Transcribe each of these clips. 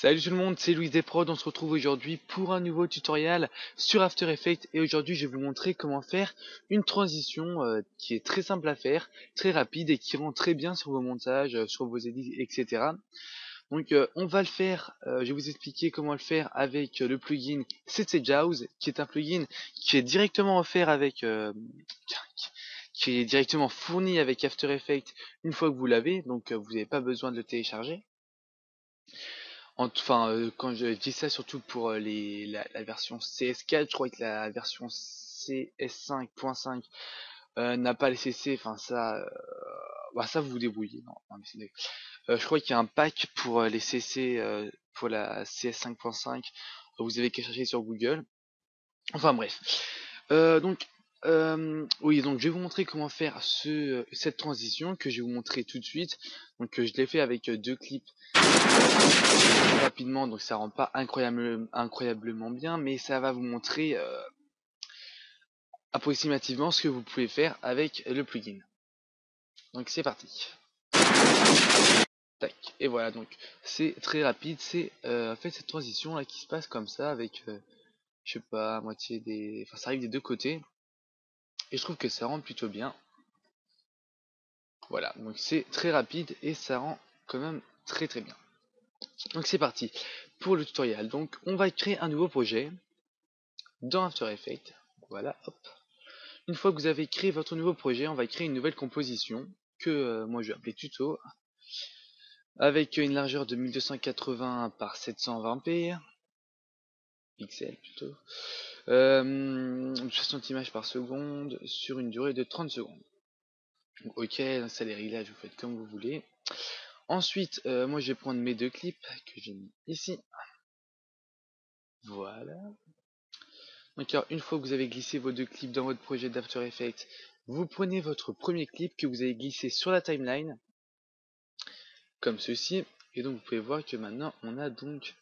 Salut tout le monde, c'est Louis Desprod, on se retrouve aujourd'hui pour un nouveau tutoriel sur After Effects et aujourd'hui je vais vous montrer comment faire une transition qui est très simple à faire, très rapide et qui rend très bien sur vos montages, sur vos edits, etc. Donc on va le faire, je vais vous expliquer comment le faire avec le plugin CC Jaws qui est un plugin qui est directement offert avec, qui est directement fourni avec After Effects une fois que vous l'avez, donc vous n'avez pas besoin de le télécharger. Enfin, quand je dis ça, surtout pour la version CS4, je crois que la version CS5.5 n'a pas les CC. Enfin, ça, bah, ça vous vous débrouillez. Non, mais je crois qu'il y a un pack pour les CC pour la CS5.5. Vous avez qu'à chercher sur Google. Enfin bref. Donc, oui, donc je vais vous montrer comment faire cette transition que je vais vous montrer tout de suite. Donc, je l'ai fait avec deux clips rapidement, donc ça rend pas incroyablement bien, mais ça va vous montrer approximativement ce que vous pouvez faire avec le plugin. Donc c'est parti. Tac. Et voilà, donc c'est très rapide, c'est en fait cette transition là qui se passe comme ça avec je sais pas, à moitié des. Enfin ça arrive des deux côtés. Et je trouve que ça rend plutôt bien. Voilà, donc c'est très rapide et ça rend quand même très très bien. Donc c'est parti pour le tutoriel. Donc on va créer un nouveau projet dans After Effects. Voilà, hop. Une fois que vous avez créé votre nouveau projet, on va créer une nouvelle composition que moi je vais appeler tuto avec une largeur de 1280 par 720p pixels plutôt, 60 images par seconde sur une durée de 30 secondes. Ok, ça les réglages vous faites comme vous voulez. Ensuite, moi je vais prendre mes deux clips que j'ai mis ici. Voilà. Donc alors, une fois que vous avez glissé vos deux clips dans votre projet d'After Effects, vous prenez votre premier clip que vous avez glissé sur la timeline, comme ceci, et donc vous pouvez voir que maintenant on a donc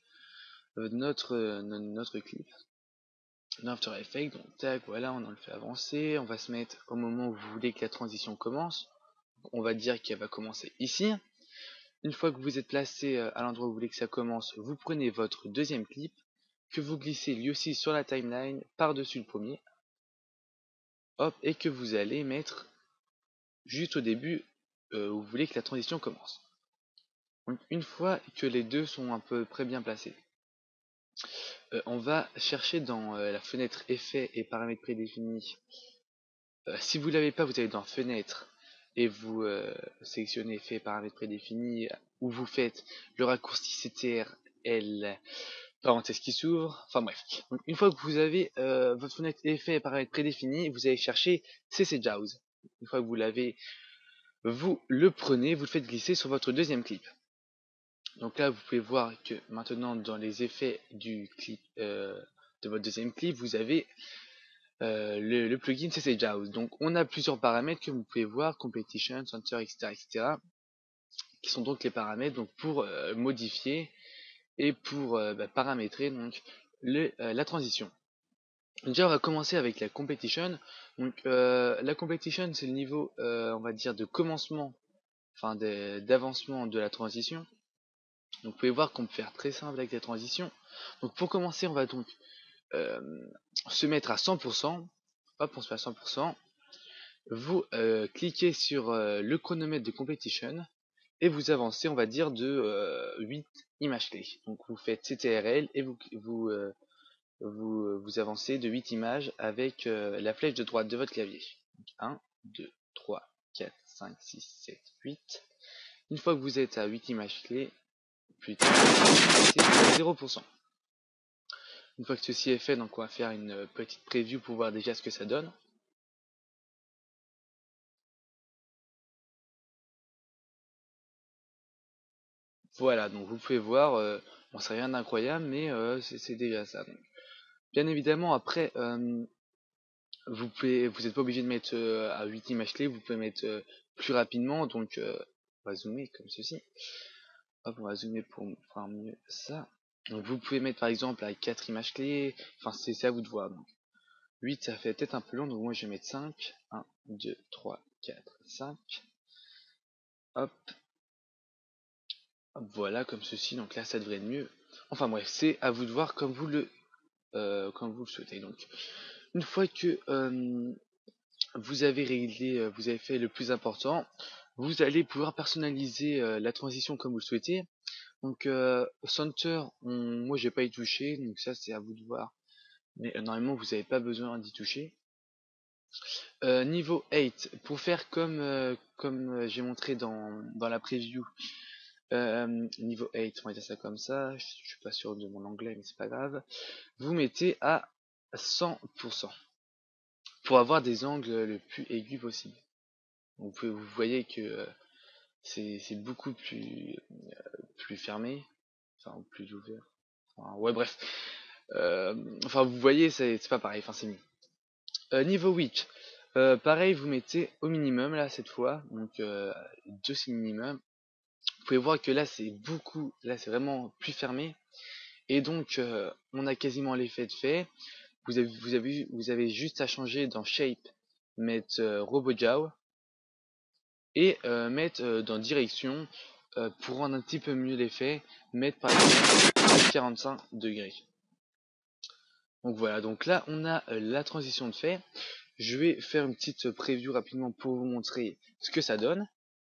notre clip dans After Effects. Donc tac, voilà, on en le fait avancer, on va se mettre au moment où vous voulez que la transition commence. On va dire qu'elle va commencer ici. Une fois que vous êtes placé à l'endroit où vous voulez que ça commence, vous prenez votre deuxième clip que vous glissez lui aussi sur la timeline par-dessus le premier. Hop, et que vous allez mettre juste au début où vous voulez que la transition commence. Donc une fois que les deux sont à peu près bien placés, on va chercher dans la fenêtre effets et paramètres prédéfinis. Si vous l'avez pas, vous allez dans fenêtre et vous sélectionnez effets et paramètres prédéfinis où vous faites le raccourci CTRL parenthèse qui s'ouvre. Enfin bref. Donc une fois que vous avez votre fenêtre effets et paramètres prédéfinis, vous allez chercher CC Jaws. Une fois que vous l'avez, vous le prenez, vous le faites glisser sur votre deuxième clip. Donc là, vous pouvez voir que maintenant dans les effets du clip de votre deuxième clip, vous avez le plugin CC Jaws. Donc on a plusieurs paramètres que vous pouvez voir, competition, center, etc., qui sont donc les paramètres donc pour modifier et pour paramétrer donc la transition. Donc déjà on va commencer avec la competition. Donc la competition c'est le niveau on va dire de commencement, enfin d'avancement de la transition. Donc vous pouvez voir qu'on peut faire très simple avec la transition. Donc pour commencer on va donc euh, se mettre à 100%. Hop, on se met à 100%. Vous cliquez sur le chronomètre de competition et vous avancez, on va dire, de 8 images clés. Donc vous faites CTRL et vous avancez de 8 images avec la flèche de droite de votre clavier. Donc 1, 2, 3, 4, 5, 6, 7, 8. Une fois que vous êtes à 8 images clés, plutôt, c'est 0%. Une fois que ceci est fait, donc on va faire une petite preview pour voir déjà ce que ça donne. Voilà, donc vous pouvez voir, bon c'est rien d'incroyable, mais c'est déjà ça. Donc, bien évidemment, après, vous n'êtes pas obligé de mettre à 8 images clés, vous pouvez mettre plus rapidement, donc on va zoomer comme ceci. Hop, on va zoomer pour voir mieux ça. Donc vous pouvez mettre par exemple à 4 images clés, enfin c'est à vous de voir. Donc 8 ça fait peut-être un peu long, donc moi je vais mettre 5. 1, 2, 3, 4, 5. Hop, Voilà, comme ceci, donc là ça devrait être mieux. Enfin bref, c'est à vous de voir comme vous le souhaitez. Donc, une fois que vous avez réglé, vous avez fait le plus important, vous allez pouvoir personnaliser la transition comme vous le souhaitez. Donc, Center, moi j'ai pas y touché, donc ça c'est à vous de voir. Mais normalement vous n'avez pas besoin d'y toucher. Niveau 8, pour faire comme j'ai montré dans la preview, niveau 8, on va dire ça comme ça, je suis pas sûr de mon anglais mais c'est pas grave, vous mettez à 100% pour avoir des angles le plus aigus possible. Donc vous voyez que c'est beaucoup plus fermé, enfin plus ouvert. Enfin, ouais bref, enfin vous voyez c'est pas pareil, enfin c'est mieux. Niveau 8, pareil vous mettez au minimum là cette fois, donc 2 c'est minimum. Vous pouvez voir que là là c'est vraiment plus fermé. Et donc on a quasiment l'effet de fait. Vous avez juste à changer dans Shape, mettre RoboJaw et mettre dans Direction pour rendre un petit peu mieux l'effet, mettre par exemple 45 degrés. Donc voilà, donc là on a la transition de fait. Je vais faire une petite preview rapidement pour vous montrer ce que ça donne.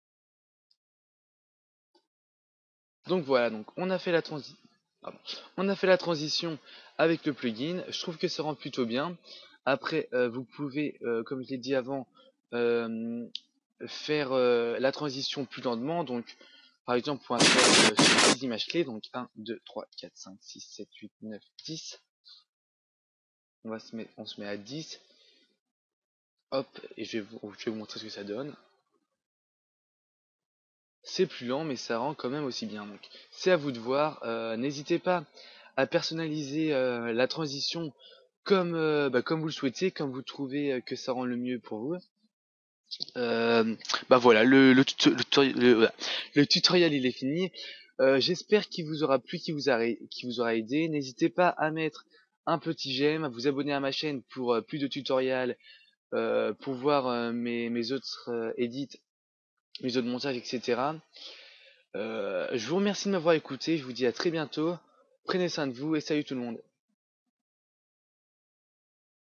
Donc voilà, donc on a fait la transition avec le plugin. Je trouve que ça rend plutôt bien. Après, vous pouvez, comme je l'ai dit avant, faire la transition plus lentement. Donc, par exemple, on va faire sur 10 images clés. Donc 1, 2, 3, 4, 5, 6, 7, 8, 9, 10. On se met à 10. Hop, et je vais vous montrer ce que ça donne. C'est plus lent, mais ça rend quand même aussi bien. Donc, c'est à vous de voir. N'hésitez pas à personnaliser la transition comme vous le souhaitez, comme vous trouvez que ça rend le mieux pour vous. Bah voilà, le tutoriel il est fini. J'espère qu'il vous aura plu, qu'il vous aura aidé. N'hésitez pas à mettre un petit j'aime, à vous abonner à ma chaîne pour plus de tutoriels, pour voir mes autres edits, mes autres montages, etc. Je vous remercie de m'avoir écouté, je vous dis à très bientôt, prenez soin de vous et salut tout le monde.